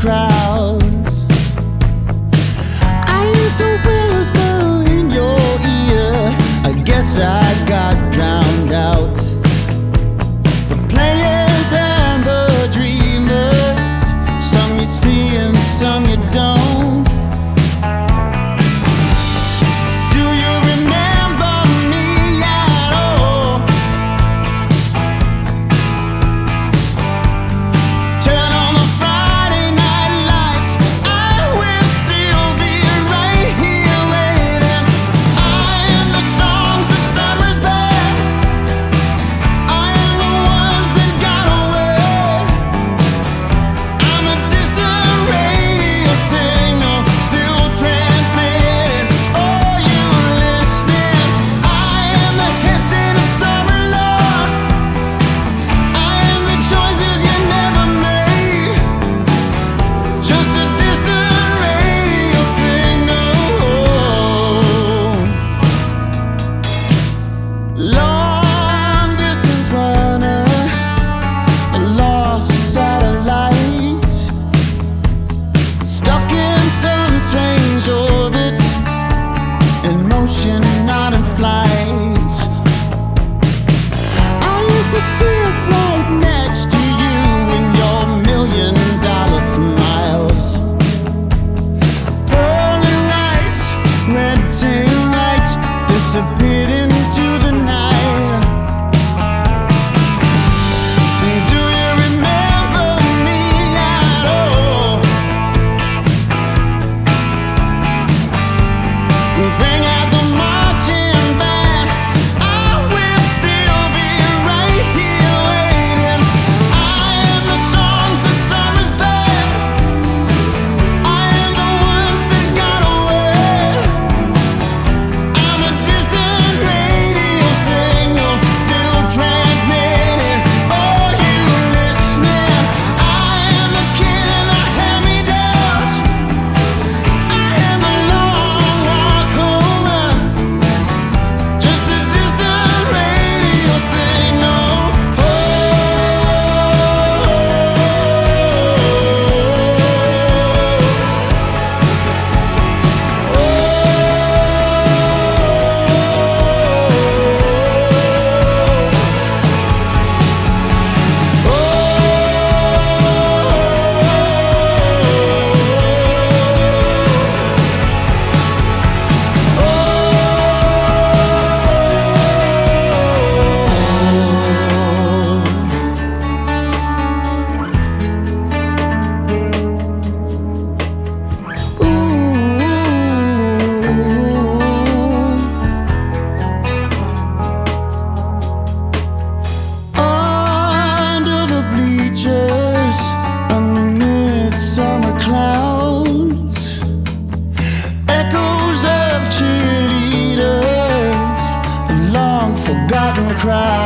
crowds. I used to whisper in your ear, I guess I got drowned out. The players and the dreamers, some you see and some you don't. Long distance runner, a lost satellite, stuck in some strange orbit, in motion, not in flight. I used to sit right next to you in your $1,000,000 smiles. Pearly lights, red tail lights, disappeared into the night. Do you remember me at all? Bring out the marching band, I will still be right here waiting. I am the songs of summer's past, I am the ones that got away. I'm a distant radio signal, still transmitting. Oh, you listening? I am the kid in the hand-me-downs, I am the long walk home, just a distant radio signal. Under the bleachers, underneath summer clouds, echoes of cheerleaders, a long forgotten crowd.